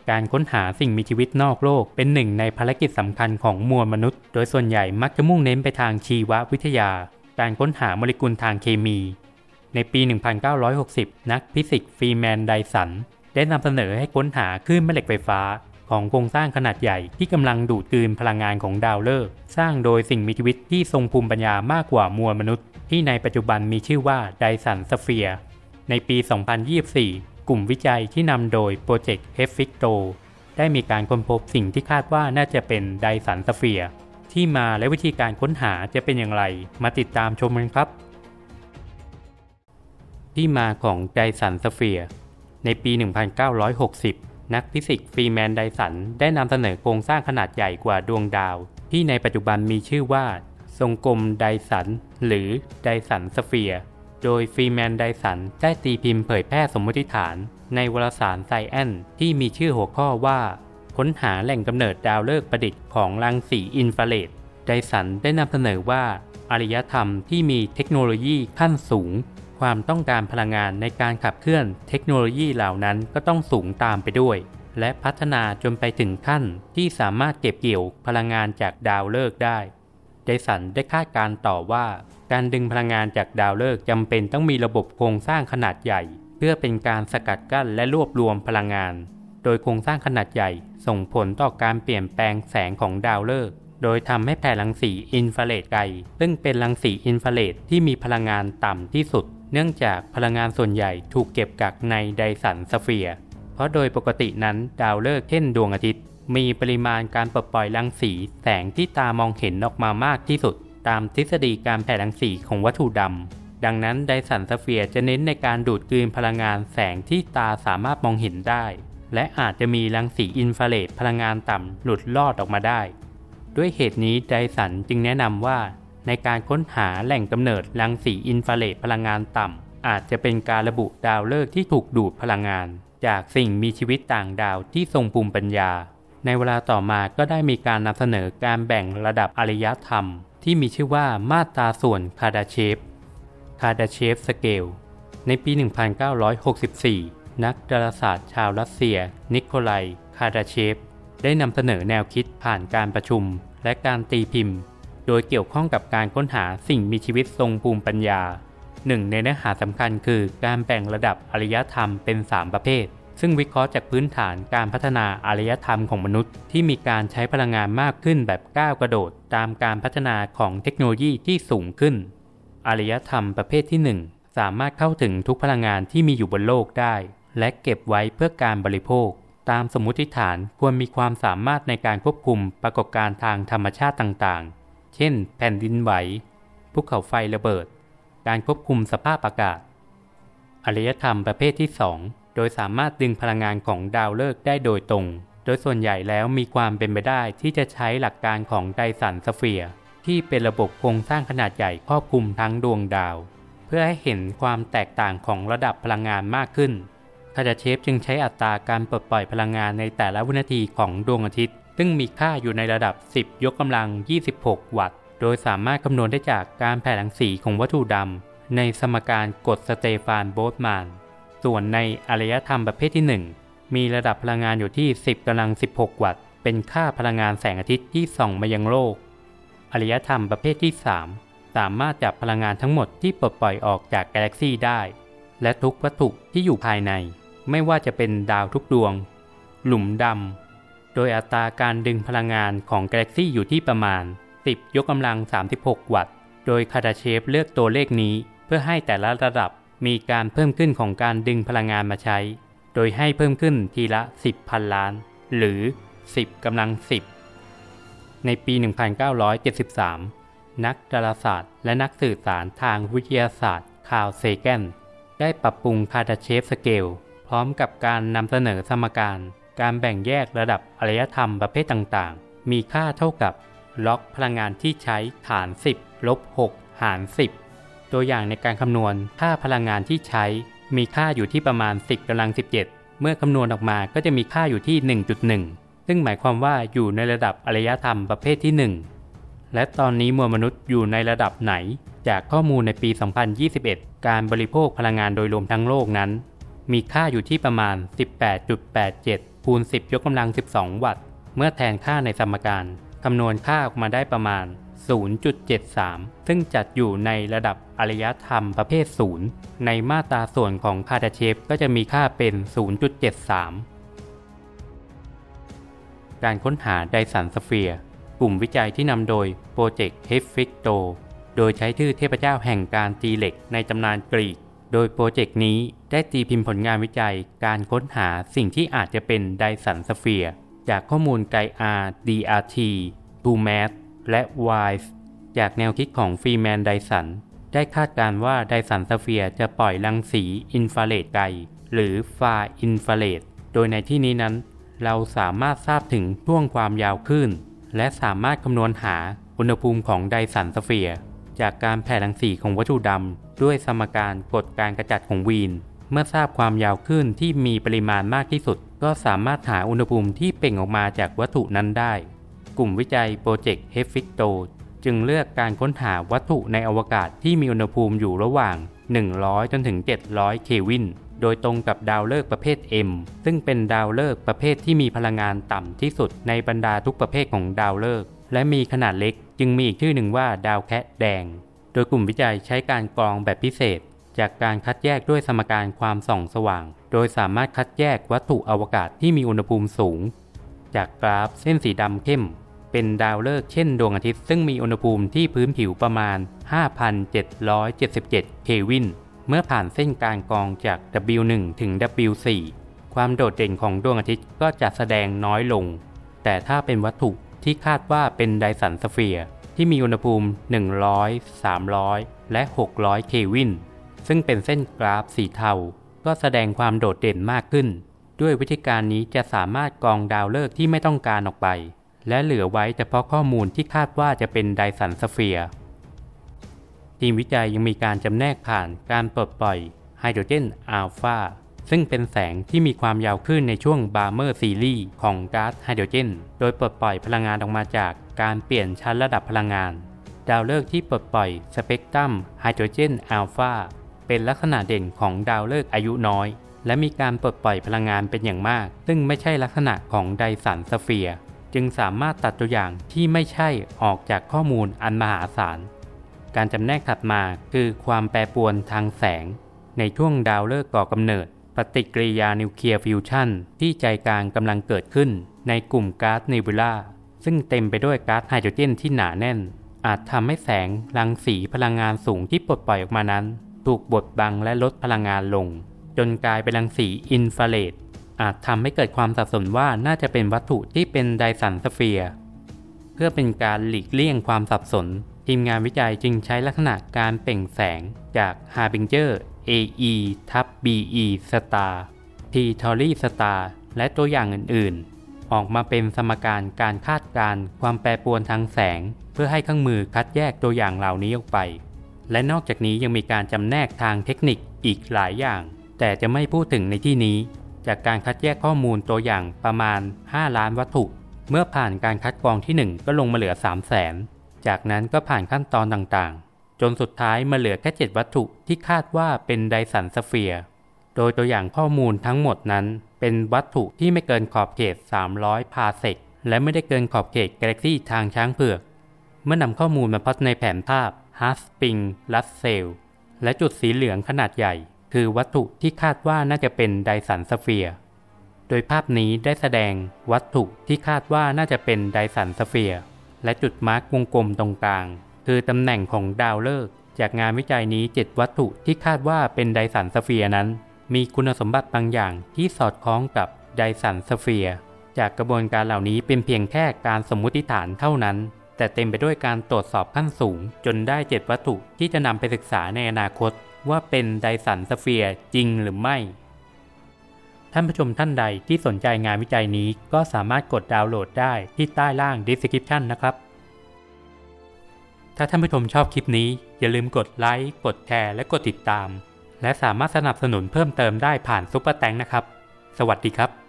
การค้นหาสิ่งมีชีวิตนอกโลกเป็นหนึ่งในภารกิจสำคัญของมวลมนุษย์โดยส่วนใหญ่มักจะมุ่งเน้นไปทางชีววิทยาการค้นหาโมเลกุลทางเคมีในปี 1960 นักฟิสิกส์ฟรีแมนไดสันได้นำเสนอให้ค้นหาคลื่นแม่เหล็กไฟฟ้าของโครงสร้างขนาดใหญ่ที่กำลังดูดกลืนพลังงานของดาวฤกษ์สร้างโดยสิ่งมีชีวิตที่ทรงภูมิปัญญามากกว่ามวลมนุษย์ที่ในปัจจุบันมีชื่อว่าไดสันสเฟียร์ในปี 2024 กลุ่มวิจัยที่นำโดยโปรเจกต์เฮฟฟิกโตได้มีการค้นพบสิ่งที่คาดว่าน่าจะเป็นไดสันสเฟียร์ที่มาและวิธีการค้นหาจะเป็นอย่างไรมาติดตามชมกันครับที่มาของไดสันสเฟียร์ในปี 1960 นักฟิสิกส์ฟรีแมนไดสันได้นำเสนอโครงสร้างขนาดใหญ่กว่าดวงดาวที่ในปัจจุบันมีชื่อว่าทรงกลมไดสันหรือไดสันสเฟียร์โดยฟรีแมนไดสันได้ตีพิมพ์เผยแพร่สมมติฐานในวารสารไซแอนที่มีชื่อหัวข้อว่าค้นหาแหล่งกำเนิดดาวฤกษ์ประดิษฐ์ของรังสีอินฟราเรดไดสันได้นำเสนอว่าอารยธรรมที่มีเทคโนโลยีขั้นสูงความต้องการพลังงานในการขับเคลื่อนเทคโนโลยีเหล่านั้นก็ต้องสูงตามไปด้วยและพัฒนาจนไปถึงขั้นที่สามารถเก็บเกี่ยวพลังงานจากดาวฤกษ์ได้ไดสันได้คาดการณ์ต่อว่าการดึงพลังงานจากดาวฤกษ์จำเป็นต้องมีระบบโครงสร้างขนาดใหญ่เพื่อเป็นการสกัดกั้นและรวบรวมพลังงานโดยโครงสร้างขนาดใหญ่ส่งผลต่อการเปลี่ยนแปลงแสงของดาวฤกษ์โดยทำให้แผ่รังสีอินฟราเรดไกลซึ่งเป็นรังสีอินฟราเรดที่มีพลังงานต่ำที่สุดเนื่องจากพลังงานส่วนใหญ่ถูกเก็บกักในไดสันสเฟียร์เพราะโดยปกตินั้นดาวฤกษ์เช่นดวงอาทิตย์มีปริมาณการปลดปล่อยรังสีแสงที่ตามองเห็นออกมามากที่สุดตามทฤษฎีการแผ่รังสีของวัตถุดำดังนั้นไดสันสเฟียร์จะเน้นในการดูดกลืนพลังงานแสงที่ตาสามารถมองเห็นได้และอาจจะมีรังสีอินฟราเรดพลังงานต่ำหลุดลอดออกมาได้ด้วยเหตุนี้ไดสันจึงแนะนำว่าในการค้นหาแหล่งกำเนิดรังสีอินฟราเรดพลังงานต่ำอาจจะเป็นการระบุดาวฤกษ์ที่ถูกดูดพลังงานจากสิ่งมีชีวิตต่างดาวที่ทรงภูมิปัญญาในเวลาต่อมาก็ได้มีการนำเสนอการแบ่งระดับอารยธรรมที่มีชื่อว่ามาตราส่วนคาร์ดาเชฟสเกลในปี 1964 นักดาราศาสตร์ชาวรัสเซียนิโคลัยคาร์ดาเชฟได้นำเสนอแนวคิดผ่านการประชุมและการตีพิมพ์โดยเกี่ยวข้องกับการค้นหาสิ่งมีชีวิตทรงภูมิปัญญาหนึ่งในเนื้อหาสำคัญคือการแบ่งระดับอารยธรรมเป็น3ประเภทซึ่งวิเคราะห์จากพื้นฐานการพัฒนาอารยธรรมของมนุษย์ที่มีการใช้พลังงานมากขึ้นแบบก้าวกระโดดตามการพัฒนาของเทคโนโลยีที่สูงขึ้นอารยธรรมประเภทที่1สามารถเข้าถึงทุกพลังงานที่มีอยู่บนโลกได้และเก็บไว้เพื่อการบริโภคตามสมมุติฐานควรมีความสามารถในการควบคุมปรากฏการณ์ทางธรรมชาติต่างๆเช่นแผ่นดินไหวภูเขาไฟระเบิดการควบคุมสภาพอากาศอารยธรรมประเภทที่2โดยสามารถดึงพลังงานของดาวฤกษ์ได้โดยตรงโดยส่วนใหญ่แล้วมีความเป็นไปได้ที่จะใช้หลักการของไดสันสเฟียร์ที่เป็นระบบโครงสร้างขนาดใหญ่ครอบคลุมทั้งดวงดาวเพื่อให้เห็นความแตกต่างของระดับพลังงานมากขึ้นคาร์ดาเชฟจึงใช้อัตราการปลดปล่อยพลังงานในแต่ละวินาทีของดวงอาทิตย์ซึ่งมีค่าอยู่ในระดับ10 ยกกำลัง26 วัตต์โดยสามารถคำนวณได้จากการแผ่รังสีของวัตถุดำในสมการกฎสเตฟานโบลต์แมนส่วนในอารยธรรมประเภทที่1มีระดับพลังงานอยู่ที่10 กำลัง16 วัตต์เป็นค่าพลังงานแสงอาทิตย์ที่ส่องมายังโลกอารยธรรมประเภทที่3สามารถจับพลังงานทั้งหมดที่ปลดปล่อยออกจากกาแล็กซีได้และทุกวัตถุที่อยู่ภายในไม่ว่าจะเป็นดาวทุกดวงหลุมดำโดยอัตราการดึงพลังงานของกาแล็กซีอยู่ที่ประมาณ10 ยกกำลัง36 วัตต์โดยคาร์ดาเชฟเลือกตัวเลขนี้เพื่อให้แต่ละระดับมีการเพิ่มขึ้นของการดึงพลังงานมาใช้โดยให้เพิ่มขึ้นทีละ10,000 ล้านหรือ10 กำลัง10ในปี 1973 นักดาราศาสตร์และนักสื่อสารทางวิทยาศาสตร์คาร์ล เซแกนได้ปรับปรุงคาร์ดาเชฟสเกลพร้อมกับการนำเสนอสมการแบ่งแยกระดับอารยธรรมประเภทต่างๆมีค่าเท่ากับล็อกพลังงานที่ใช้ฐาน10 ลบ 6 หาร 10ตัวอย่างในการคำนวณค่าพลังงานที่ใช้มีค่าอยู่ที่ประมาณ10 กำลัง17เมื่อคำนวณออกมาก็จะมีค่าอยู่ที่ 1.1 ซึ่งหมายความว่าอยู่ในระดับอารยธรรมประเภทที่1และตอนนี้มวลมนุษย์อยู่ในระดับไหนจากข้อมูลในปี 2021 การบริโภคพลังงานโดยรวมทั้งโลกนั้นมีค่าอยู่ที่ประมาณ 18.87 คูณ 10 ยกกำลัง 12 วัตต์เมื่อแทนค่าในสมการคำนวณค่าออกมาได้ประมาณ 0.73 ซึ่งจัดอยู่ในระดับอารยธรรมประเภท 0 ในมาตราส่วนของคาร์ดาเชฟก็จะมีค่าเป็น 0.73 การค้นหาไดสันสเฟียร์กลุ่มวิจัยที่นำโดยโปรเจกต์เฮฟฟิกโตโดยใช้ชื่อเทพเจ้าแห่งการตีเหล็กในตำนานกรีกโดยโปรเจกต์นี้ได้ตีพิมพ์ผลงานวิจัยการค้นหาสิ่งที่อาจจะเป็นไดสันสเฟียร์จากข้อมูลไกอาร์ DRT ทูแมสและไวส์จากแนวคิดของฟรีแมนไดสันได้คาดการณ์ว่าไดสันสเฟียร์จะปล่อยรังสีอินฟราเรดไกลหรือฟาอินฟราเรดโดยในที่นี้นั้นเราสามารถทราบถึงช่วงความยาวคลื่นและสามารถคำนวณหาอุณหภูมิของไดสันสเฟียร์จากการแผ่รังสีของวัตถุดำด้วยสมการกฎการกระจัดของวีนเมื่อทราบความยาวคลื่นที่มีปริมาณมากที่สุดก็สามารถหาอุณหภูมิที่เปล่งออกมาจากวัตถุนั้นได้กลุ่มวิจัยโปรเจกต์เฮฟฟิกโตจึงเลือกการค้นหาวัตถุในอวกาศที่มีอุณหภูมิอยู่ระหว่าง100จนถึง700เคลวินโดยตรงกับดาวฤกษ์ประเภท M ซึ่งเป็นดาวฤกษ์ประเภทที่มีพลังงานต่ำที่สุดในบรรดาทุกประเภทของดาวฤกษ์และมีขนาดเล็กจึงมีอีกชื่อหนึ่งว่าดาวแคะแดงโดยกลุ่มวิจัยใช้การกรองแบบพิเศษจากการคัดแยกด้วยสมการความส่องสว่างโดยสามารถคัดแยกวัตถุอวกาศที่มีอุณหภูมิสูงจากกราฟเส้นสีดำเข้มเป็นดาวฤกษ์เช่นดวงอาทิตย์ซึ่งมีอุณหภูมิที่พื้นผิวประมาณ 5,777 เคลวินเมื่อผ่านเส้นกลางกองจาก W1 ถึง W4 ความโดดเด่นของดวงอาทิตย์ก็จะแสดงน้อยลงแต่ถ้าเป็นวัตถุที่คาดว่าเป็นไดสันสเฟียร์ที่มีอุณหภูมิ100 300 และ 600 เคลวินซึ่งเป็นเส้นกราฟสีเทาก็แสดงความโดดเด่นมากขึ้นด้วยวิธีการนี้จะสามารถกรองดาวฤกษ์ที่ไม่ต้องการออกไปและเหลือไว้เฉพาะข้อมูลที่คาดว่าจะเป็นไดสันสเฟียร์ทีมวิจัยยังมีการจำแนกผ่านการปลดปล่อยไฮโดรเจนอัลฟาซึ่งเป็นแสงที่มีความยาวคลื่นในช่วงบาร์เมอร์ซีรีส์ของก๊าซไฮโดรเจนโดยปลดปล่อยพลังงานออกมาจากการเปลี่ยนชั้นระดับพลังงานดาวฤกษ์ที่ปลดปล่อยสเปกตรัมไฮโดรเจนอัลฟาเป็นลักษณะเด่นของดาวฤกษ์อายุน้อยและมีการปลดปล่อยพลังงานเป็นอย่างมากซึ่งไม่ใช่ลักษณะของไดสันสเฟียร์จึงสามารถตัดตัวอย่างที่ไม่ใช่ออกจากข้อมูลอันมหาศาลการจำแนกถัดมาคือความแปรปรวนทางแสงในช่วงดาวฤกษ์ก่อกำเนิดปฏิกิริยานิวเคลียร์ฟิวชั่นที่ใจกลางกำลังเกิดขึ้นในกลุ่มก๊าซเนบูล่าซึ่งเต็มไปด้วยก๊าซไฮโดรเจนที่หนาแน่นอาจทำให้แสงรังสีพลังงานสูงที่ปลดปล่อยออกมานั้นถูกบดบังและลดพลังงานลงจนกลายเป็นรังสีอินฟราเรดอาจทำให้เกิดความสับสนว่าน่าจะเป็นวัตถุที่เป็นไดสันสเฟียร์เพื่อเป็นการหลีกเลี่ยงความสับสนทีมงานวิจัยจึงใช้ลักษณะการเปล่งแสงจาก Harbinger AE/BE Star T Tauri Star และตัวอย่างอื่นๆออกมาเป็นสมการการคาดการณ์ความแปรปรวนทางแสงเพื่อให้เครื่องมือคัดแยกตัวอย่างเหล่านี้ออกไปและนอกจากนี้ยังมีการจำแนกทางเทคนิคอีกหลายอย่างแต่จะไม่พูดถึงในที่นี้จากการคัดแยกข้อมูลตัวอย่างประมาณ5ล้านวัตถุเมื่อผ่านการคัดกรองที่1ก็ลงมาเหลือ 300,000 จากนั้นก็ผ่านขั้นตอนต่างๆจนสุดท้ายมาเหลือแค่7วัตถุที่คาดว่าเป็นไดสันสเฟียร์โดยตัวอย่างข้อมูลทั้งหมดนั้นเป็นวัตถุที่ไม่เกินขอบเขต300พาร์เซกและไม่ได้เกินขอบเขตกาแล็กซี่ทางช้างเผือกเมื่อนำข้อมูลมาพอดในแผนภาพฮัสปิงลัสเซลและจุดสีเหลืองขนาดใหญ่คือวัตถุที่คาดว่าน่าจะเป็นไดสันสเฟียร์โดยภาพนี้ได้แสดงวัตถุที่คาดว่าน่าจะเป็นไดสันสเฟียร์และจุดมาร์กวงกลมตรงกลางคือตำแหน่งของดาวฤกษ์จากงานวิจัยนี้7วัตถุที่คาดว่าเป็นไดสันสเฟียร์นั้นมีคุณสมบัติบางอย่างที่สอดคล้องกับไดสันสเฟียร์จากกระบวนการเหล่านี้เป็นเพียงแค่การสมมุติฐานเท่านั้นแต่เต็มไปด้วยการตรวจสอบขั้นสูงจนได้7วัตถุที่จะนำไปศึกษาในอนาคตว่าเป็นไดสันสเฟียร์จริงหรือไม่ท่านผู้ชมท่านใดที่สนใจงานวิจัยนี้ก็สามารถกดดาวน์โหลดได้ที่ใต้ล่าง description นะครับถ้าท่านผู้ชมชอบคลิปนี้อย่าลืมกดไลค์กดแชร์และกดติดตามและสามารถสนับสนุนเพิ่มเติมได้ผ่านซุปเปอร์แตงค์นะครับสวัสดีครับ